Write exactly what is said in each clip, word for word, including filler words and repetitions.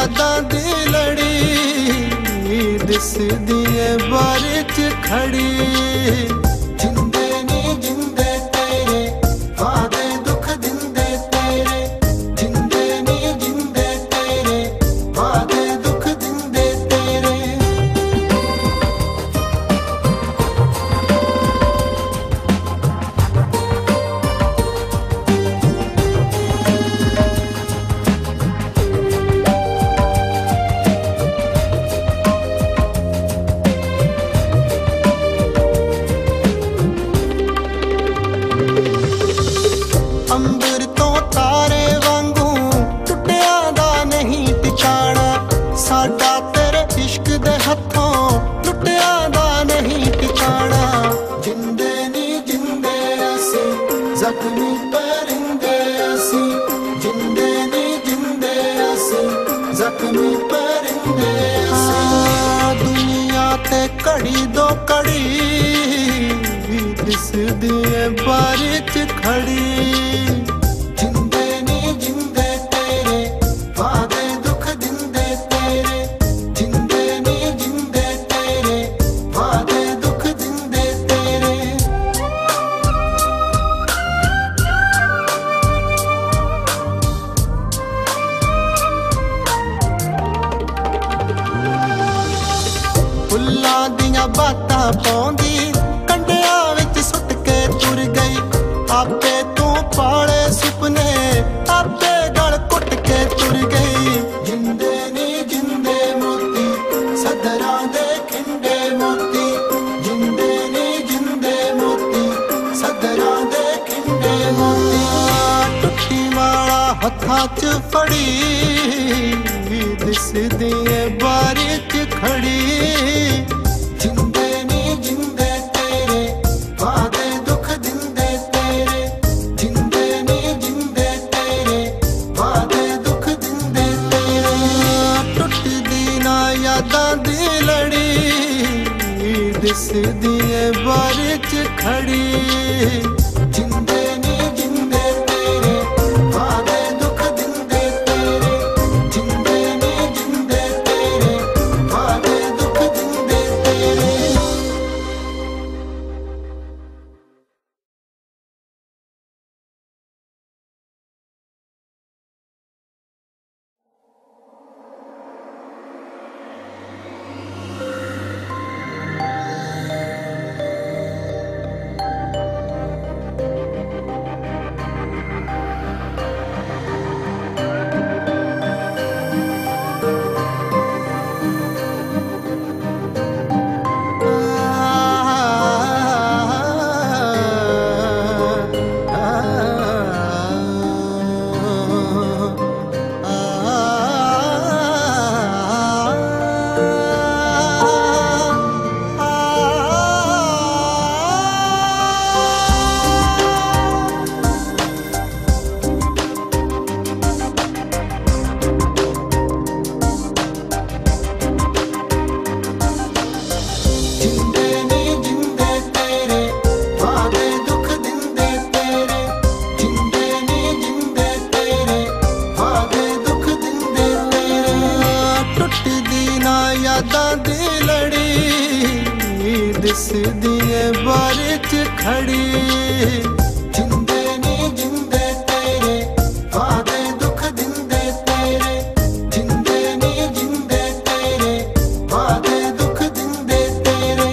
यादां दी लड़ी दिसदी ऐ बारी च खड़ी। जिंदे नी जिंदे तेरे वादे दुख दिंदे तेरे, जिंदे नी जिंदे तेरे वादे दुख दिंदे तेरे। अंबर तो तारे वांगू टुटिया दा नहीं टिकाना, साडा तेरे इश्क दे हथों टुटिया दा नहीं टिकाना। जिंदे नी जिंदे असी जख्मी परिंदे असी, जिंदे नी जिंदे असी जख्मी परिंदे असी। दुनिया ते कड़ी दो कड़ी दिसदी ऐ बारी च खड़ी। जिंदे नी जिंदे तेरे वादे दुख दिंदे तेरे, जिंदे नी जिंदे तेरे वादे दुख दिंदे तेरे। फुल्लां दियां बातां पौंदी कंडिया विच सुट के तुर गई, आपे तू पाले सुपने आपे गल कुट के तुर गई। जिंदे नी जिंदे मोती सदरां दे खिंडे मोती, जिंदे नी जिंदे मोती सदरां दे खिंडे मोती। टुट्टी वाला हत्थां च फड़ी दिसदी ऐ बारी च खड़ी। जिंदे नी जिंदे तेरे वादे दुख दिंदे तेरे, जिंदे नी जिंदे तेरे वादे दुख दिंदे तेरे। टुटदी ना यादां दी लड़ी दिसदी ऐ बारी च खड़ी। जिंदे नी जिंदे तेरे वादे दुख दिंदे तेरे, जिंदे नी जिंदे तेरे वादे दुख दिंदे तेरे। दिसदी ऐ बारी च खड़ी। जिंदे नी जिंदे तेरे वादे दुख दिंदे तेरे, जिंदे नी जिंदे तेरे वादे दुख दिंदे तेरे।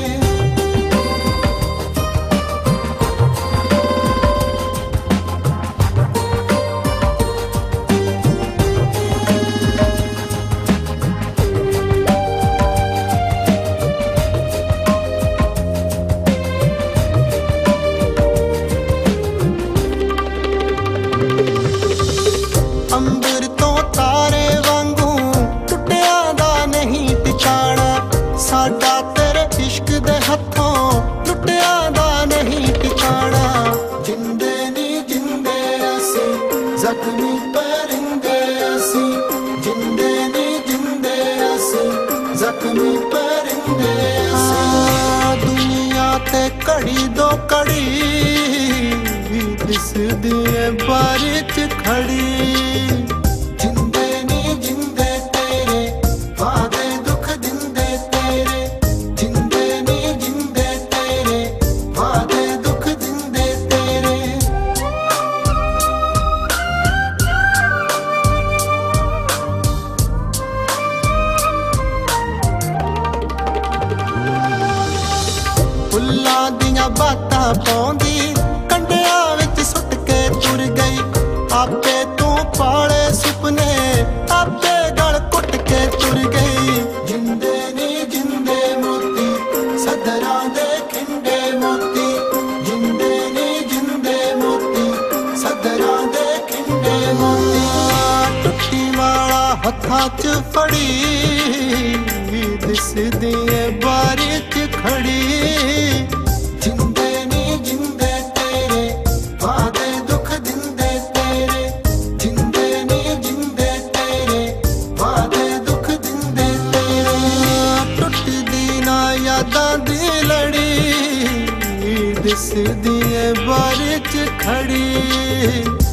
अंबर तो तारे वांगू टुटिया दा नहीं टिकाना, साडा तेरे इश्क दे हथों टुटिया दा नहीं टिकाना। जिंदे नी जिंदे असी जख्मी परिंदे असी, जिंदे नी जिंदे असी जख्मी परिंदे असी। दुनिया ते कड़ी दो कड़ी दिसदी ऐ बारी च खड़ी। जिंदे नी जिंदे तेरे आपे तू पाले सुपने आपे गल कुट के तुर गई। जिंदे नी जिंदे मोती सदरां दे खिंडे मोती, जिंदे नी जिंदे मोती सदरां दे खिंडे मोती। टुट्टी माला हत्थां च फड़ी दिसदी ऐ बारी च खड़ी। जिंदे नी जिंदे तेरे वादे दुख दिंदे तेरे, जिंदे नी जिंदे तेरे वादे दुख दिंदे तेरे। टुटदी ना यादां दी लड़ी दिसदी ऐ बारी च खड़ी।